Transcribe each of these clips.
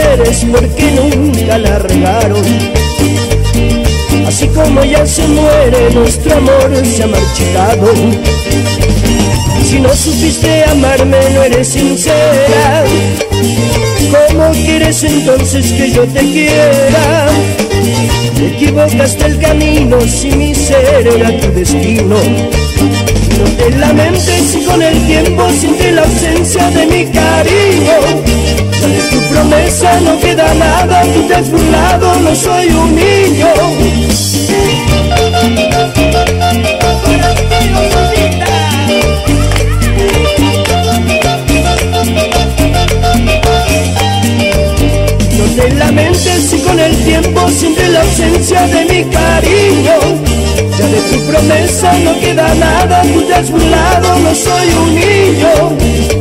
mueres porque nunca la regaron. Así como ella se muere, nuestro amor se ha marchitado. Si no supiste amarme, no eres sincera. ¿Cómo quieres entonces que yo te quiera? Te equivocaste el camino, si mi ser era tu destino. No te lamentes si con el tiempo sientes la ausencia de mi cariño. Ya de tu promesa no queda nada, tú te has burlado, no soy un niño. No te lamentes si con el tiempo sientes la ausencia de mi cariño. Ya de tu promesa no queda nada, tú te has burlado, no soy un niño.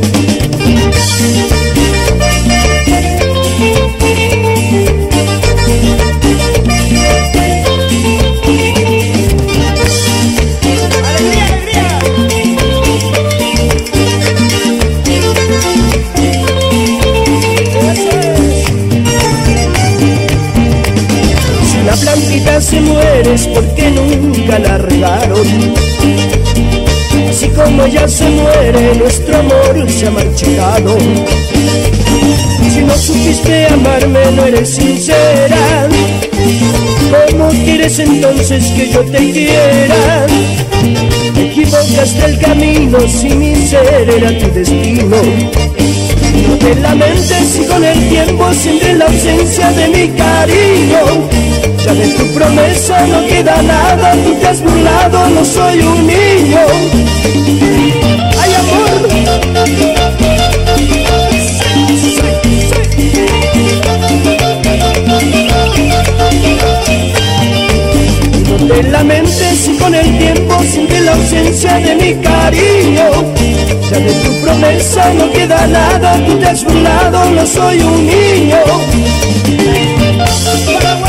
La plantita se muere es porque nunca la regaron. Así como ella se muere, nuestro amor se ha marchitado. Si no supiste amarme, no eres sincera. ¿Cómo quieres entonces que yo te quiera? Te equivocaste el camino, si mi ser era tu destino. No te lamentes si con el tiempo sientes la ausencia de mi cariño. Ya de tu promesa no queda nada, tú te has burlado, no soy un niño. ¡Ay, amor! No te lamentes si con el tiempo sientes la ausencia de mi cariño. Ya de tu promesa no queda nada, tú te has burlado, no soy un niño.